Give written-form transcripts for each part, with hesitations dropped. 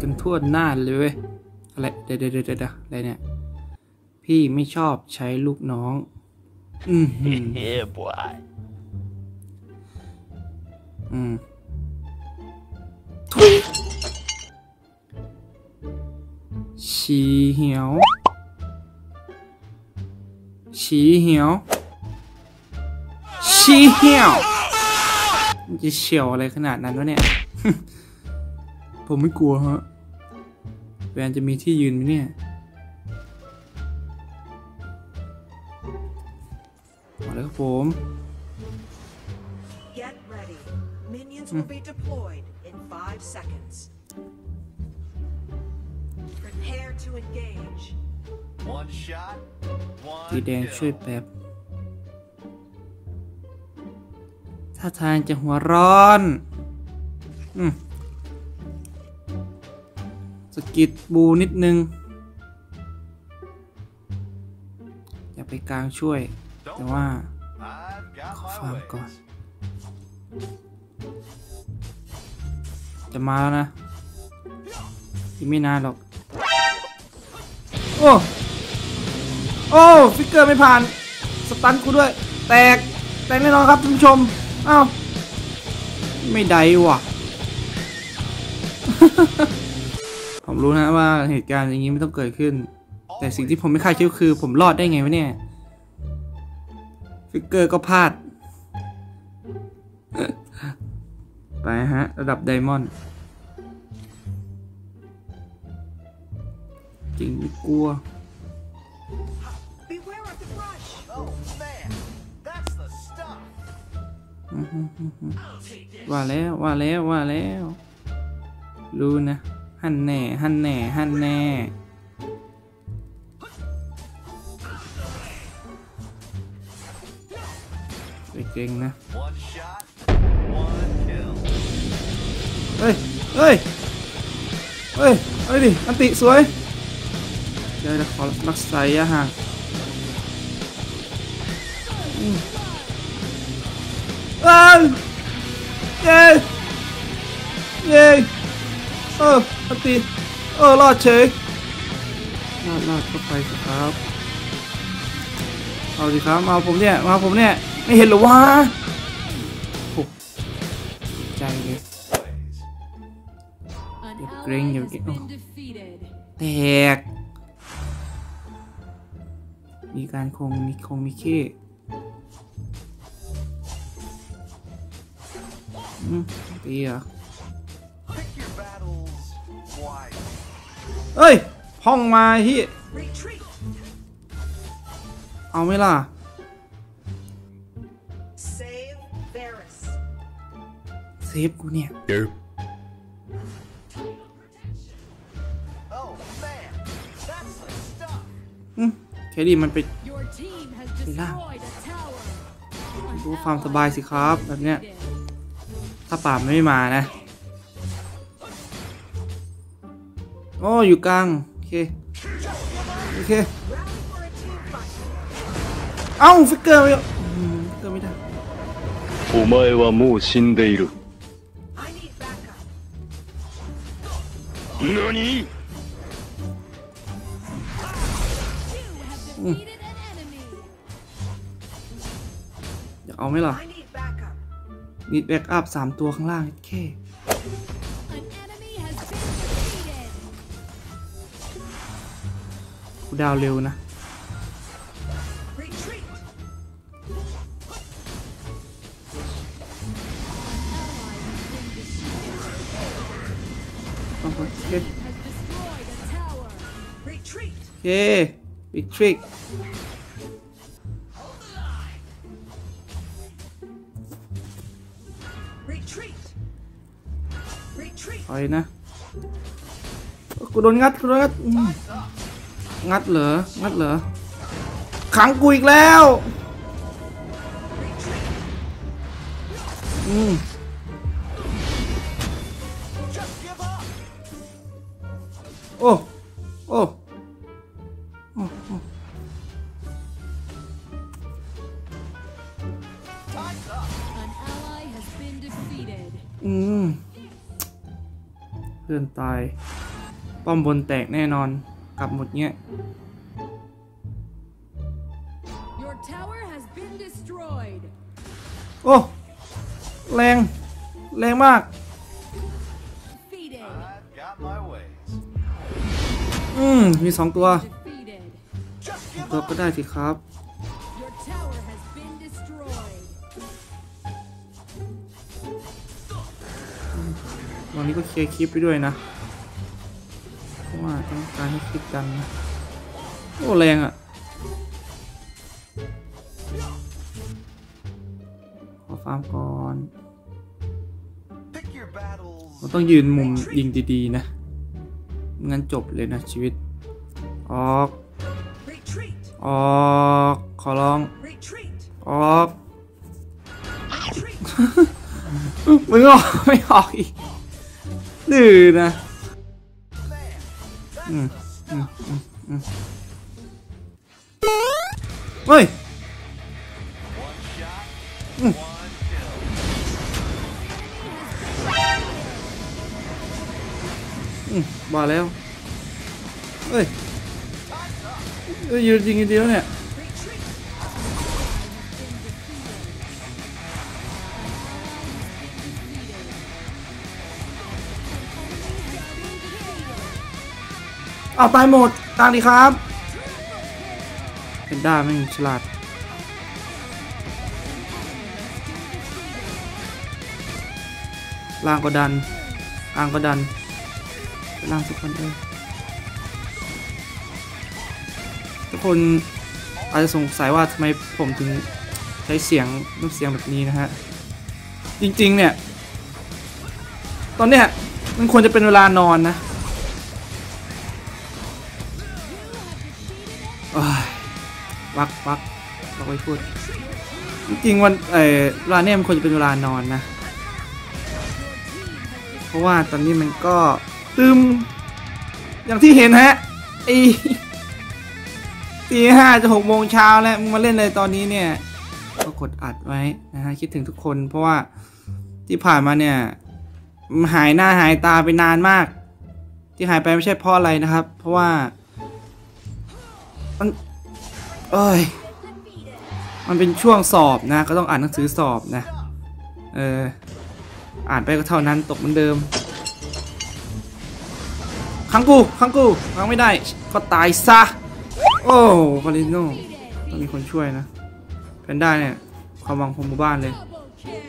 กันทั่วหน้าเลยเว้ยอะไรเดี๋ยวอะไรเนี่ยพี่ไม่ชอบใช้ลูกน้องทุยฉีเหียวมันจะเฉียวอะไรขนาดนั้นวะเนี่ย ผมไม่กลัวฮะแวนจะมีที่ยืนไหมเนี่ยมาแล้วครับผม Get ready. Minions will be deployed in 5 seconds. Prepare to engage. One shot. สีแดงช่วยแป๊บถ้าทางจะหัวร้อนสกิดบูนิดนึงอย่าไปกลางช่วยแต่ว่าขอฟาร์มก่อนจะมาแล้วนะอีกไม่นานหรอกโอ้ฟิกเกอร์ไม่ผ่านสตันกูด้วยแตกแน่นอนครับท่านผู้ชมอ้าวไม่ได้ว่ะ ผมรู้นะว่าเหตุการณ์อย่างนี้ไม่ต้องเกิดขึ้นแต่สิ่งที่ผมไม่คาดคิดคือผมรอดได้ไงวะเนี่ยฟิกเกอร์ก็พลาด ไปฮะระดับไดมอนด์จริงไม่กลัวว่าแล้วรู้นะฮันแน่ไปเก่งนะเฮ้ยดิอันติสวยเดี๋ยวขอรักษาระยะห่างเย้อันติรอดเฉยรอดเข้าไปสิครับเอาสิครับมาผมเนี่ยไม่เห็นหรอวะโอ้ใจเลยอย่าเกรงแตกมีการมีเค้ตีเหรอเอ้ยห้องมาที่เอาไหมล่ะเซฟกูเนี่ยแคดี้มันไปล่างดูความสบายสิครับแบบเนี้ยถ้าป่าไม่มานะโอ้อยู่กลางโอเคเอ้าฟิกเกอร์ไม่ได้お前はもう死んでいる何อยากเอาไหมล่ะนิดแบ็กอัพ3 ตัวข้างล่างแค่กูดาวเร็วนะโอเคบิ๊กทริกไปนะกูโดนงัดงัดเหรอขังกูอีกแล้วโอ้เพื่อนตายป้อมบนแตกแน่นอนกลับหมดเงี้ย Your tower has been destroyed. โอ้แรงมาก Defeated. I've got my ways. มี2 ตัว Defeated. ตัวก็ได้สิครับ Your tower has been destroyed. วันนี้ก็เคลียร์คลิปไปด้วยนะเพราะว่าต้องการให้คลิปดังนะโอ้แรงอ่ะขอฟาร์มก่อน Pick your battles. เราต้องยืนมุมยิงดีๆนะงั้นจบเลยนะชีวิตออก Retreat! ออกขอร้อง Retreat! ออก Retreat! มึงออกไม่ออกอีกดื้อนะเฮ้ย One shot, one kill. บ้าแล้วเฮ้ยยืนยิงอีกเดียวเนี่ย Retreat! เอาตายหมดตามดีครับเป็นด้าไม่งฉลาดล่างก็ดันกลางก็ดันล่างทุกคนเลยทุกคนอาจจะสงสัยว่าทำไมผมถึงใช้เสียงน้ำเสียงแบบนี้นะฮะจริงๆเนี่ยตอนเนี้ยมันควรจะเป็นเวลานอนนะวักไว้พูดจริงๆวันเวลาเนี่ยมันควรจะเป็นเวลานอนนะเพราะว่าตอนนี้มันก็ตึมอย่างที่เห็นฮะตี5 จะ 6 โมงเช้าแล้วมึงมาเล่นเลยตอนนี้เนี่ยก็กดอัดไว้นะฮะคิดถึงทุกคนเพราะว่าที่ผ่านมาเนี่ยหายหน้าหายตาไปนานมากที่หายไปไม่ใช่เพราะอะไรนะครับเพราะว่ามันเป็นช่วงสอบนะก็ต้องอ่านหนังสือสอบนะอ่านไปก็เท่านั้นตกเหมือนเดิมขังกูไม่ได้ก็ตายซะโอ้ฟาริโน่ต้องมีคนช่วยนะแพนด้าเนี่ยความหวังของหมู่บ้านเลย Double kill.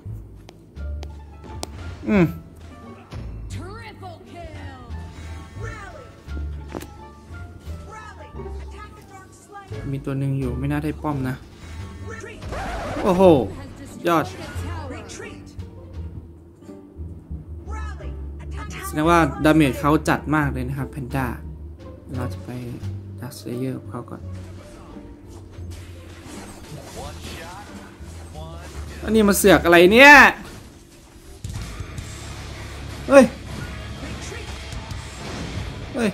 Triple kill. Rally! Rally! Attack the Dark Slayer! มีตัวหนึ่งอยู่ไม่น่าได้ป้อมนะ Retreat! โอ้โห ยอด The tower. Retreat! Rally! Attack แสดงว่าดาเมจเขาจัดมากเลยนะครับแพนด้าเราจะไปดักสเลเยอร์กับเขาก่อน One shot, one kill. อันนี้มาเสือกอะไรเนี่ย เฮ้ย เฮ้ย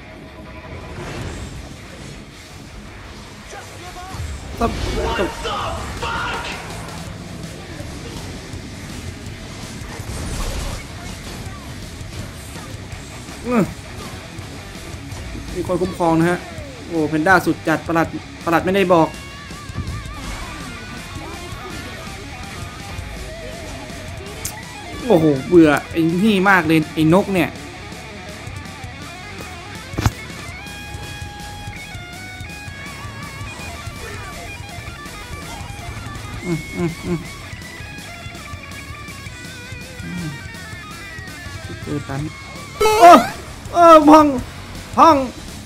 ตบมีคนคุ้มครองนะฮะ โอ้เพนด้าสุดจัดประหลัดไม่ได้บอก โอ้โหเบื่อไอ้นี่มากเลยไอ้นกเนี่ยเจอตันพังป้อม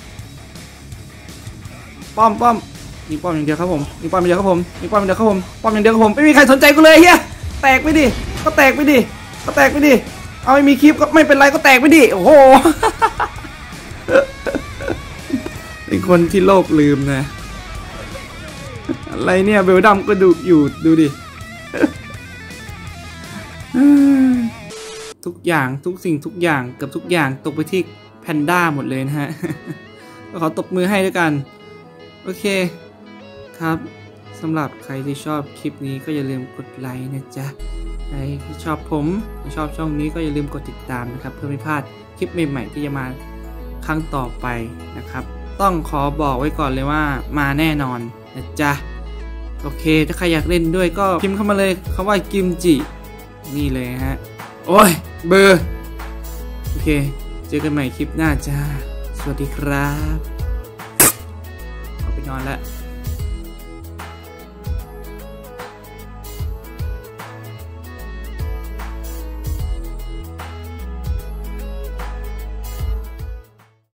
ยิงป้อมอย่างเดียวครับผมยิงป้อมอย่างเดียวครับผมยิงป้อมอย่างเดียวครับผมป้อมอย่างเดียวครับผมไม่มีใครสนใจกูเลยเฮียแตกไปดิก็แตกไปดิเอาไม่มีคลิปก็ไม่เป็นไรก็แตกไปดิโอ้โห เป็นคนที่โลกลืมนะอะไรเนี่ยเบลดัมก็ดูอยู่ดูดิ ทุกอย่างทุกสิ่งทุกอย่างเกือบทุกอย่างตกไปที่แพนด้าหมดเลยนะฮะ ก็ขอตบมือให้ด้วยกันโอเคครับสำหรับใครที่ชอบคลิปนี้ก็อย่าลืมกดไลค์นะจ๊ะใครที่ชอบผมชอบช่องนี้ก็อย่าลืมกดติดตามนะครับเพื่อไม่พลาดคลิปใหม่ๆที่จะมาครั้งต่อไปนะครับ ต้องขอบอกไว้ก่อนเลยว่ามาแน่นอนนะจ๊ะโอเคถ้าใครอยากเล่นด้วยก็พิมพ์เข้ามาเลยคำว่ากิมจินี่เลยฮะโอ้ยเบอร์โอเคเจอกันใหม่คลิปหน้าจ้าสวัสดีครับขอไปนอนแล้ว